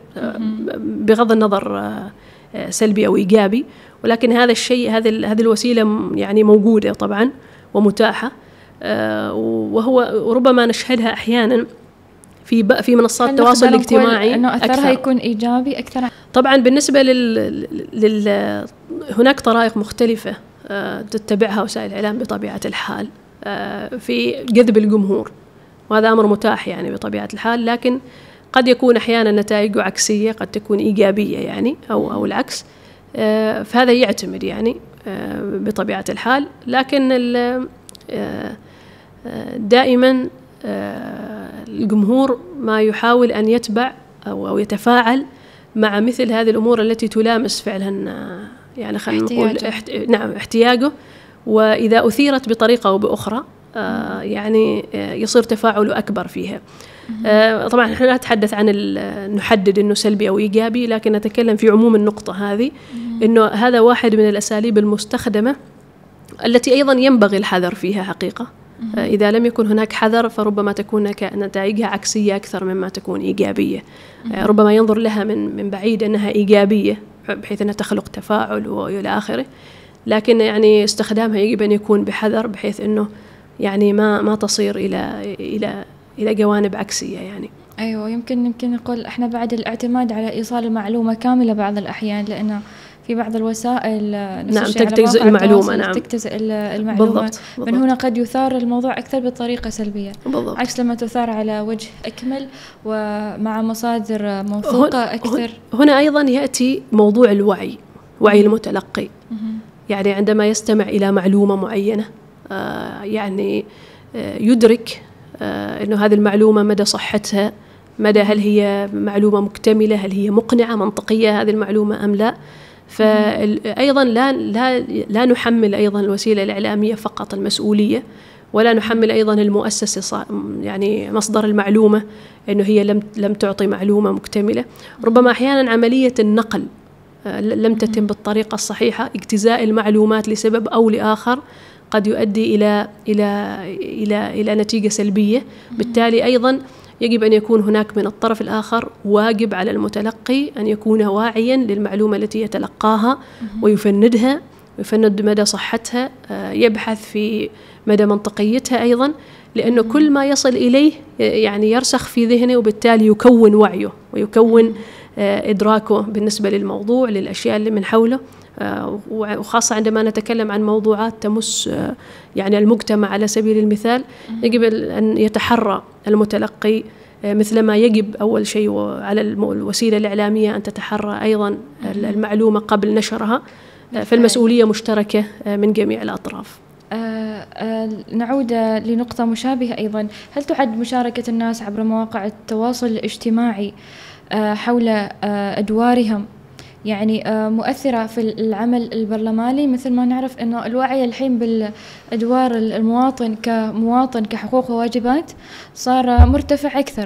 بغض النظر سلبي أو إيجابي، ولكن هذا الشيء هذه هذه الوسيلة يعني موجودة طبعا ومتاحة، وهو ربما نشهدها أحيانا في في منصات التواصل الاجتماعي أنه أثرها يكون إيجابي أكثر. طبعا بالنسبة لل, لل... هناك طرائق مختلفة تتبعها وسائل الإعلام بطبيعة الحال في جذب الجمهور، وهذا أمر متاح يعني بطبيعة الحال، لكن قد يكون أحيانا نتائجه عكسية، قد تكون إيجابية يعني أو أو العكس. فهذا يعتمد يعني بطبيعة الحال، لكن دائما الجمهور ما يحاول أن يتبع أو أو يتفاعل مع مثل هذه الأمور التي تلامس فعلا يعني خلينا نقول احت... نعم احتياجه، وإذا أثيرت بطريقة أو بأخرى يعني يصير تفاعل أكبر فيها. طبعا نحن لا نتحدث عن نحدد إنه سلبي أو إيجابي، لكن نتكلم في عموم النقطة هذه، إنه هذا واحد من الأساليب المستخدمة التي أيضا ينبغي الحذر فيها حقيقة. إذا لم يكن هناك حذر فربما تكون نتائجها عكسية أكثر مما تكون إيجابية. ربما ينظر لها من من بعيد أنها إيجابية بحيث أنها تخلق تفاعل وإلى آخره، لكن يعني استخدامها يجب أن يكون بحذر بحيث أنه يعني ما ما تصير إلى إلى إلى جوانب عكسية يعني. أيوة، يمكن يمكن نقول إحنا بعد الاعتماد على إيصال المعلومة كاملة بعض الأحيان، لأنه في بعض الوسائل نعم تجتزئ المعلومة، نعم تجتزئ المعلومة. بالضبط. بالضبط. من هنا قد يثار الموضوع أكثر بطريقة سلبية، بالضبط. عكس لما تثار على وجه أكمل ومع مصادر موثوقة أكثر. هنا أيضا يأتي موضوع الوعي، وعي المتلقي. يعني عندما يستمع إلى معلومة معينة آه يعني آه يدرك آه أنه هذه المعلومة مدى صحتها، مدى هل هي معلومة مكتملة، هل هي مقنعة منطقية هذه المعلومة أم لا. فأيضا لا لا لا نحمل أيضا الوسيلة الإعلامية فقط المسؤولية، ولا نحمل أيضا المؤسسة يعني مصدر المعلومة أنه هي لم لم تعطي معلومة مكتملة. ربما أحيانا عملية النقل لم تتم بالطريقة الصحيحة، اجتزاء المعلومات لسبب أو لآخر قد يؤدي إلى إلى إلى إلى نتيجة سلبية. بالتالي أيضا يجب أن يكون هناك من الطرف الآخر واجب على المتلقي أن يكون واعيا للمعلومة التي يتلقاها ويفندها، ويفند مدى صحتها، يبحث في مدى منطقيتها أيضا، لأنه كل ما يصل إليه يعني يرسخ في ذهنه، وبالتالي يكون وعيه ويكون إدراكه بالنسبة للموضوع للأشياء اللي من حوله. وخاصة عندما نتكلم عن موضوعات تمس يعني المجتمع على سبيل المثال، يجب أن يتحرى المتلقي مثلما يجب أول شيء على الوسيلة الإعلامية أن تتحرى أيضا المعلومة قبل نشرها، فالمسؤولية مشتركة من جميع الأطراف. آه آه نعود لنقطة مشابهة أيضا، هل تعد مشاركة الناس عبر مواقع التواصل الاجتماعي آه حول آه أدوارهم يعني آه مؤثرة في العمل البرلماني؟ مثل ما نعرف أنه الوعي الحين بالأدوار المواطن كمواطن كحقوق وواجبات صار مرتفع أكثر،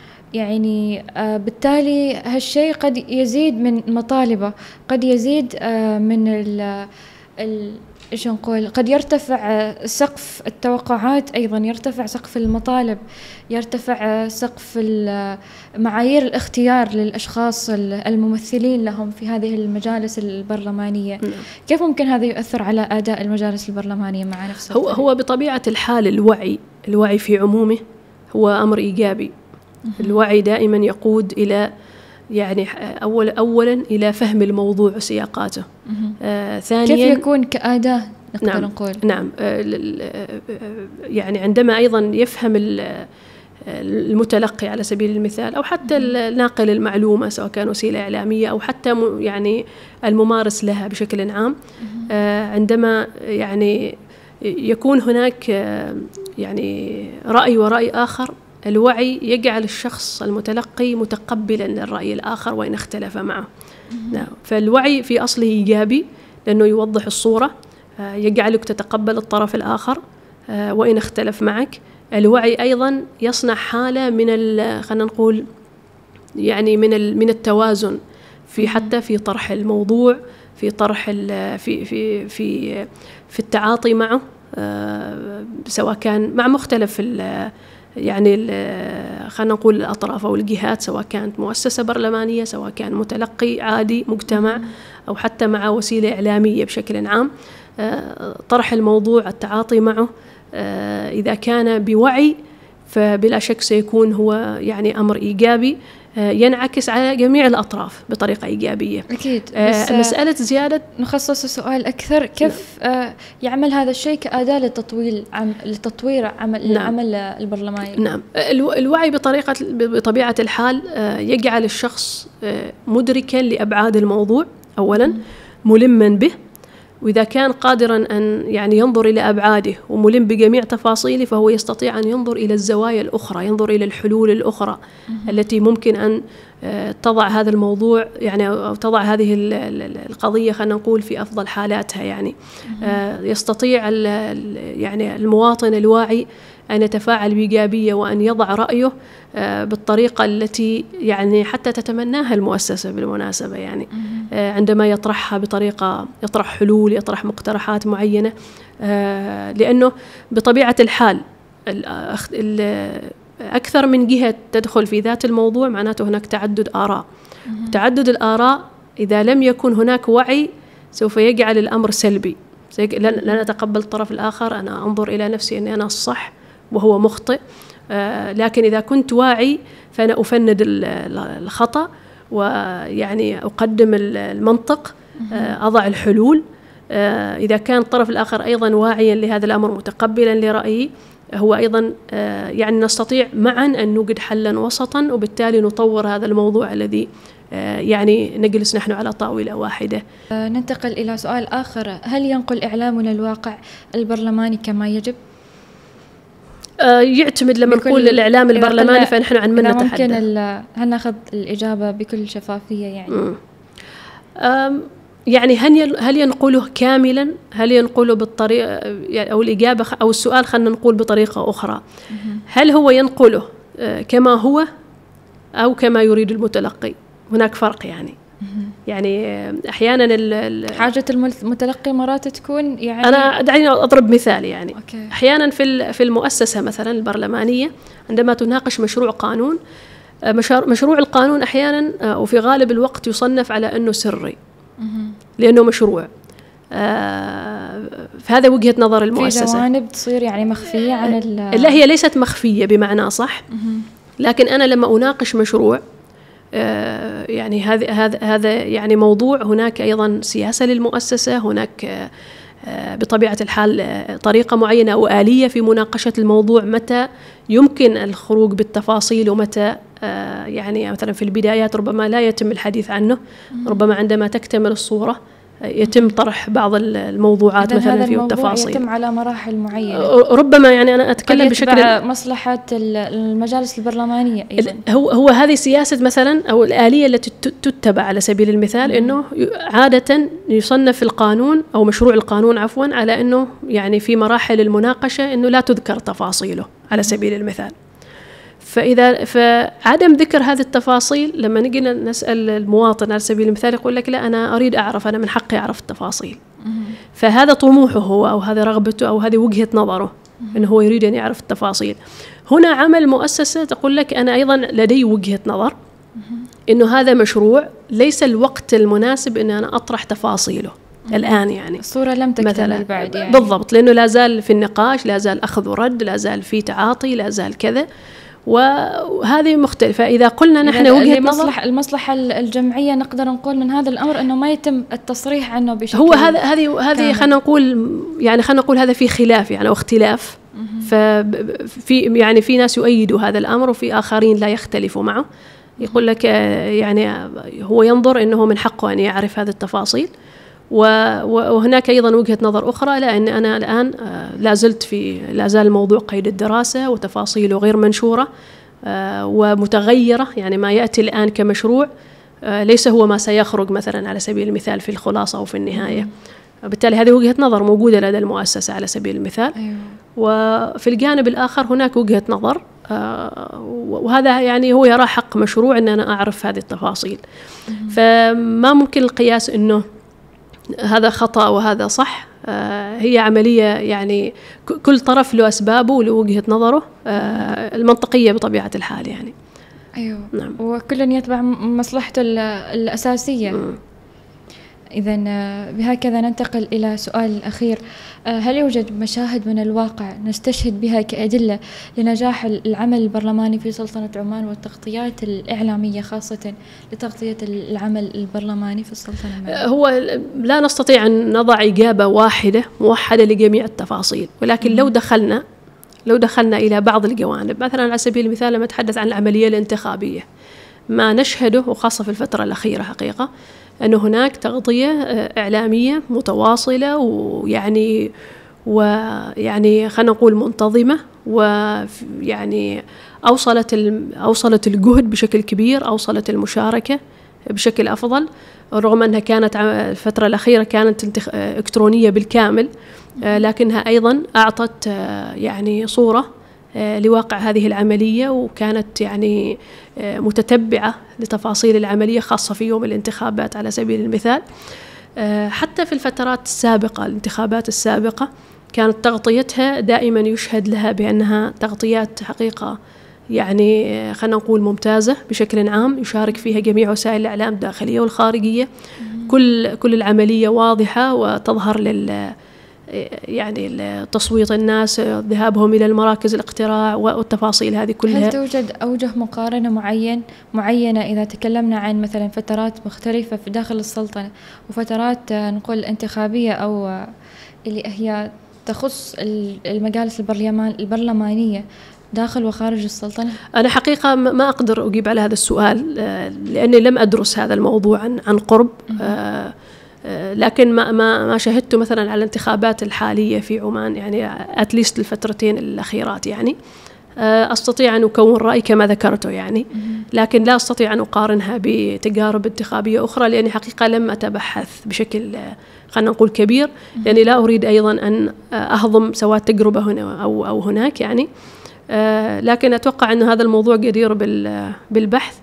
يعني آه بالتالي هالشيء قد يزيد من مطالبه، قد يزيد آه من ال ال إيش نقول، قد يرتفع سقف التوقعات، أيضا يرتفع سقف المطالب، يرتفع سقف معايير الاختيار للأشخاص الممثلين لهم في هذه المجالس البرلمانية. م. كيف ممكن هذا يؤثر على أداء المجالس البرلمانية مع نفسه؟ هو هو بطبيعة الحال الوعي الوعي في عمومه هو أمر إيجابي. م. الوعي دائما يقود إلى يعني أول أولا إلى فهم الموضوع وسياقاته. آه ثانيا كيف يكون كأداة نقدر نعم نقول. نعم آه يعني عندما أيضا يفهم المتلقي على سبيل المثال، أو حتى الناقل المعلومة سواء كان وسيلة إعلامية أو حتى يعني الممارس لها بشكل عام، آه عندما يعني يكون هناك آه يعني رأي ورأي آخر، الوعي يجعل الشخص المتلقي متقبلا للرأي الآخر وإن اختلف معه. نعم. فالوعي في أصله إيجابي لأنه يوضح الصورة، يجعلك تتقبل الطرف الآخر وإن اختلف معك. الوعي أيضا يصنع حالة من خلينا نقول يعني من من التوازن في حتى في طرح الموضوع، في طرح في في في في التعاطي معه، سواء كان مع مختلف يعني خلينا نقول الأطراف أو الجهات، سواء كانت مؤسسة برلمانية، سواء كان متلقي عادي مجتمع، أو حتى مع وسيلة إعلامية بشكل عام. طرح الموضوع، التعاطي معه إذا كان بوعي فبلا شك سيكون هو يعني أمر إيجابي ينعكس على جميع الأطراف بطريقة إيجابية. أكيد. بس مسألة زيادة نخصص سؤال أكثر، كيف نعم. يعمل هذا الشيء كأداة لتطوير عم لتطوير عمل نعم. العمل البرلماني؟ نعم. الوعي بطريقة بطبيعة الحال يجعل الشخص مدركا لأبعاد الموضوع أولا، ملما به، وإذا كان قادراً أن يعني ينظر إلى أبعاده وملم بجميع تفاصيله، فهو يستطيع أن ينظر إلى الزوايا الأخرى، ينظر إلى الحلول الأخرى التي ممكن أن تضع هذا الموضوع يعني أو تضع هذه القضية خلينا نقول في أفضل حالاتها. يعني يستطيع يعني المواطن الواعي أن يتفاعل بإيجابية وأن يضع رأيه بالطريقة التي يعني حتى تتمناها المؤسسة بالمناسبة، يعني عندما يطرحها بطريقة، يطرح حلول، يطرح مقترحات معينة، لأنه بطبيعة الحال أكثر من جهة تدخل في ذات الموضوع معناته هناك تعدد آراء. تعدد الآراء إذا لم يكن هناك وعي سوف يجعل الأمر سلبي، لن أتقبل الطرف الآخر، أنا أنظر إلى نفسي أني أنا الصح وهو مخطئ. لكن إذا كنت واعي فأنا أفند الخطأ ويعني أقدم المنطق، أضع الحلول. إذا كان الطرف الآخر أيضا واعيا لهذا الأمر متقبلا لرأيي، هو أيضا يعني نستطيع معا أن نوجد حلا وسطا، وبالتالي نطور هذا الموضوع الذي يعني نجلس نحن على طاولة واحدة. ننتقل إلى سؤال آخر، هل ينقل إعلامنا الواقع البرلماني كما يجب؟ يعتمد لما نقول الإعلام البرلماني فنحن عن من نتحدث. ممكن هل نأخذ الإجابة بكل شفافية يعني؟ يعني هل ينقله كاملا؟ هل ينقله بالطريقة أو الإجابة أو السؤال خلينا نقول بطريقة أخرى، هل هو ينقله كما هو أو كما يريد المتلقي؟ هناك فرق يعني. يعني أحيانا حاجة المتلقي مرات تكون يعني، أنا دعيني أضرب مثال يعني. أوكي. أحيانا في في المؤسسة مثلا البرلمانية عندما تناقش مشروع قانون، مشروع القانون أحيانا وفي غالب الوقت يصنف على أنه سري لأنه مشروع. آه فهذا وجهة نظر المؤسسة. في جوانب تصير يعني مخفية عن ال لا، هي ليست مخفية بمعنى صح، لكن أنا لما أناقش مشروع آه يعني هذا هذا هذا يعني موضوع، هناك أيضا سياسة للمؤسسة، هناك آه بطبيعة الحال آه طريقة معينة أو آلية في مناقشة الموضوع، متى يمكن الخروج بالتفاصيل ومتى آه يعني مثلا في البدايات ربما لا يتم الحديث عنه، ربما عندما تكتمل الصورة يتم طرح بعض الموضوعات مثلا في التفاصيل، يتم على مراحل معينة ربما. يعني أنا أتكلم بشكل مصلحة المجالس البرلمانية أيضا. هو هو هذه سياسة مثلا أو الآلية التي تتبع على سبيل المثال، إنه عادة يصنف القانون أو مشروع القانون عفوا على إنه يعني في مراحل المناقشة إنه لا تذكر تفاصيله على سبيل المثال. فإذا فعدم ذكر هذه التفاصيل، لما نجي نسأل المواطن على سبيل المثال يقول لك لا أنا أريد أعرف، أنا من حقي أعرف التفاصيل. فهذا طموحه هو أو هذا رغبته أو هذه وجهة نظره، إنه هو يريد أن يعرف التفاصيل. هنا عمل مؤسسة تقول لك أنا أيضا لدي وجهة نظر إنه هذا مشروع ليس الوقت المناسب إن أنا أطرح تفاصيله الآن، يعني الصورة لم تكتمل بعد يعني. بالضبط، لأنه لا زال في النقاش، لا زال أخذ ورد، لا زال في تعاطي، لا زال كذا، وهذه مختلفة. إذا قلنا نحن وجهة نظر المصلحة الجمعية نقدر نقول من هذا الأمر أنه ما يتم التصريح عنه بشكل هو هذا هذه هذه خلينا نقول يعني خلينا نقول هذا في خلاف يعني أو اختلاف. ففي يعني في ناس يؤيدوا هذا الأمر وفي آخرين لا يختلفوا معه، يقول لك يعني هو ينظر أنه من حقه أن يعرف هذه التفاصيل. وهناك أيضا وجهة نظر أخرى، لأن أنا الآن لا زلت في لا زال الموضوع قيد الدراسة وتفاصيله غير منشورة ومتغيرة، يعني ما يأتي الآن كمشروع ليس هو ما سيخرج مثلا على سبيل المثال في الخلاصة أو في النهاية. بالتالي هذه وجهة نظر موجودة لدى المؤسسة على سبيل المثال. أيوة. وفي الجانب الآخر هناك وجهة نظر، وهذا يعني هو يرى حق مشروع أن أنا أعرف هذه التفاصيل. فما ممكن القياس أنه هذا خطأ وهذا صح. آه هي عملية يعني كل طرف له أسبابه وله وجهة نظره آه المنطقية بطبيعة الحال يعني. أيوة. نعم. وكل يتبع مصلحته الأساسية. إذن بهكذا ننتقل إلى سؤال الأخير، هل يوجد مشاهد من الواقع نستشهد بها كأدلة لنجاح العمل البرلماني في سلطنة عمان والتغطيات الإعلامية خاصة لتغطية العمل البرلماني في السلطنة؟ هو لا نستطيع أن نضع إجابة واحدة موحدة لجميع التفاصيل، ولكن لو دخلنا لو دخلنا إلى بعض الجوانب، مثلا على سبيل المثال لما نتحدث عن العملية الانتخابية، ما نشهده وخاصة في الفترة الأخيرة حقيقة أنه هناك تغطية إعلامية متواصلة ويعني ويعني خلينا نقول منتظمة، ويعني أوصلت أوصلت الجهد بشكل كبير، أوصلت المشاركة بشكل أفضل، رغم أنها كانت الفترة الأخيرة كانت إلكترونية بالكامل، لكنها أيضا أعطت يعني صورة لواقع هذه العملية، وكانت يعني متتبعة لتفاصيل العملية خاصة في يوم الانتخابات على سبيل المثال. حتى في الفترات السابقة، الانتخابات السابقة، كانت تغطيتها دائما يشهد لها بأنها تغطيات حقيقة يعني خلينا نقول ممتازة بشكل عام، يشارك فيها جميع وسائل الإعلام الداخلية والخارجية. كل كل العملية واضحة وتظهر لل يعني تصويت الناس، ذهابهم إلى المراكز الاقتراع والتفاصيل هذه كلها. هل توجد أوجه مقارنة معين معينة إذا تكلمنا عن مثلا فترات مختلفة في داخل السلطنة وفترات نقول انتخابية أو اللي هي تخص المجالس البرلمان البرلمانية داخل وخارج السلطنة؟ أنا حقيقة ما أقدر أجيب على هذا السؤال لأني لم أدرس هذا الموضوع عن عن قرب. آه لكن ما ما ما شاهدته مثلا على الانتخابات الحالية في عمان، يعني أتليست الفترتين الأخيرات، يعني أستطيع أن أكون رأي كما ذكرته يعني، لكن لا أستطيع أن أقارنها بتجارب انتخابية أخرى، لأني حقيقة لم أتبحث بشكل خلينا نقول كبير، لأني لا أريد أيضا أن أهضم سواء تجربة هنا أو أو هناك يعني. لكن أتوقع أن هذا الموضوع جدير بالبحث،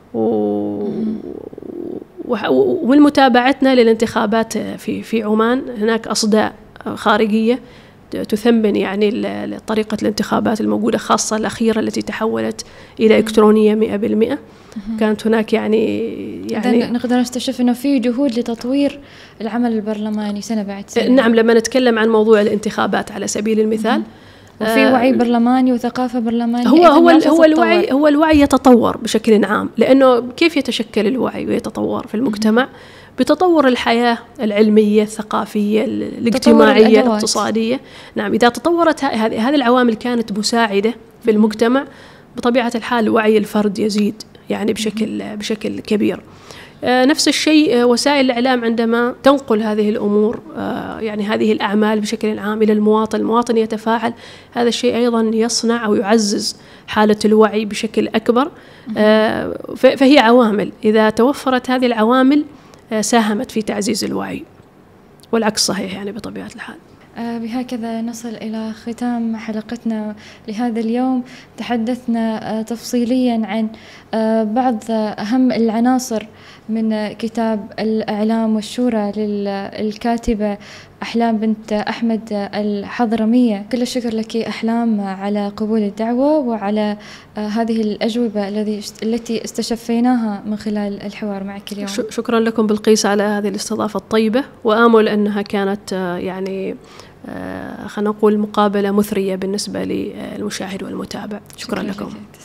ومن متابعتنا للانتخابات في في عمان هناك أصداء خارجية تثمن يعني طريقة الانتخابات الموجودة، خاصة الأخيرة التي تحولت إلى إلكترونية مئة بالمئة. كانت هناك يعني يعني نقدر نستشف أنه في جهود لتطوير العمل البرلماني سنة بعد سنة. نعم، لما نتكلم عن موضوع الانتخابات على سبيل المثال، وفي وعي برلماني وثقافة برلمانية. هو هو هو الوعي هو الوعي يتطور بشكل عام، لأنه كيف يتشكل الوعي ويتطور في المجتمع؟ بتطور الحياة العلمية، الثقافية، الاجتماعية، الاقتصادية. نعم، إذا تطورت هذه هذه العوامل كانت مساعدة في المجتمع، بطبيعة الحال وعي الفرد يزيد يعني بشكل بشكل كبير. نفس الشيء وسائل الإعلام عندما تنقل هذه الأمور يعني هذه الأعمال بشكل عام إلى المواطن، المواطن يتفاعل، هذا الشيء أيضا يصنع أو يعزز حالة الوعي بشكل أكبر. فهي عوامل، إذا توفرت هذه العوامل ساهمت في تعزيز الوعي، والعكس صحيح يعني بطبيعة الحال. بهكذا نصل إلى ختام حلقتنا لهذا اليوم. تحدثنا تفصيليا عن بعض أهم العناصر من كتاب الإعلام والشورى للكاتبة أحلام بنت أحمد الحضرمية. كل الشكر لك أحلام على قبول الدعوة وعلى هذه الأجوبة التي استشفيناها من خلال الحوار معك اليوم. شكرا لكم بلقيس على هذه الاستضافة الطيبة، وآمل أنها كانت يعني خلينا نقول مقابلة مثرية بالنسبة للمشاهد والمتابع. شكرا, شكرا لكم.